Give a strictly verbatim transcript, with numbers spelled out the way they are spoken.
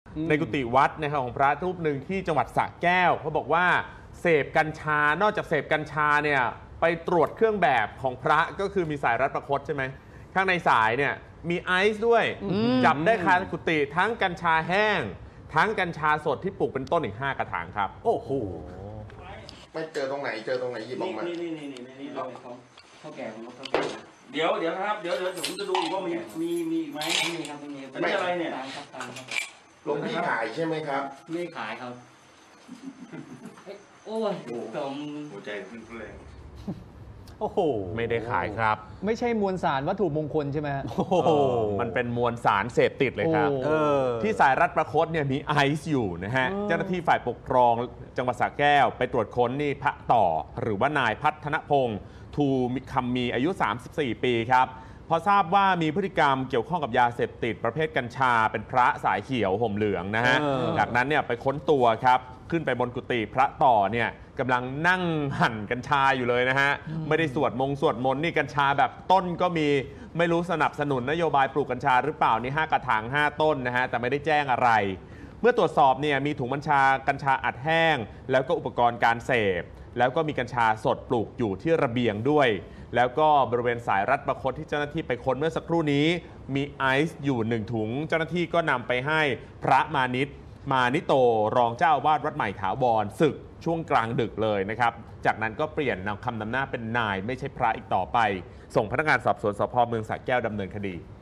ในกุฏิวัดนะครับของพระรูปหนึ่งที่จังหวัดสระแก้วเขาบอกว่าเสพกัญชานอกจากเสพกัญชาเนี่ยไปตรวจเครื่องแบบของพระก็คือมีสายรัดประคตใช่ไหมข้างในสายเนี่ยมีไอซ์ด้วยจับได้คากุฏิทั้งกัญชาแห้งทั้งกัญชาสดที่ปลูกเป็นต้นอีกห้ากระถางครับโอ้โหไม่เจอตรงไหนเจอตรงไหนหยิบออกมานี่นี่นี่นี่นี่เราเขาเท่าแก่ของเขาแก่เดี๋ยวเดี๋ยวครับเดี๋ยวเดี๋ยวผมจะดูอีกว่ามีมีมีอีกไหมไม่มีครับไม่มีอันนี้อะไรเนี่ยครับตามครับหลวงพี่ขายใช่ไหมครับไม่ขายครับโอ้ยจมหัวใจขึ้นแรงโอ้โหไม่ได้ขายครับไม่ใช่มวลสารวัตถุมงคลใช่ไหมฮะโอ้โหมันเป็นมวลสารเสพติดเลยครับที่สายรัดประคตเนี่ยมีไอซ์อยู่นะฮะเจ้าหน้าที่ฝ่ายปกครองจังหวัดสระแก้วไปตรวจค้นนี่พระต่อหรือว่านายพัฒนพงศ์ทูคำมีอายุสามสิบสี่ปีครับพอทราบว่ามีพฤติกรรมเกี่ยวข้องกับยาเสพติดประเภทกัญชาเป็นพระสายเขียวห่มเหลืองนะฮะจากนั้นเนี่ยไปค้นตัวครับขึ้นไปบนกุฏิพระต่อเนี่ยกำลังนั่งหั่นกัญชาอยู่เลยนะฮะไม่ได้สวดมงสวดมนต์นี่กัญชาแบบต้นก็มีไม่รู้สนับสนุนนโยบายปลูกกัญชาหรือเปล่านี่ห้ากระถางห้าต้นนะฮะแต่ไม่ได้แจ้งอะไรเมื่อตรวจสอบเนี่ยมีถุงกัญชากัญชาอัดแห้งแล้วก็อุปกรณ์การเสพแล้วก็มีกัญชาสดปลูกอยู่ที่ระเบียงด้วยแล้วก็บริเวณสายรัดประคตที่เจ้าหน้าที่ไปค้นเมื่อสักครู่นี้มีไอซ์อยู่หนึ่งถุงเจ้าหน้าที่ก็นำไปให้พระมานิตมานิโตรองเจ้าอาวาสวัดใหม่ถาวรศึกช่วงกลางดึกเลยนะครับจากนั้นก็เปลี่ยนนำคำนำหน้าเป็นนายไม่ใช่พระอีกต่อไปส่งพนักงานสอบสวนสภ.เมืองสระแก้วดำเนินคดี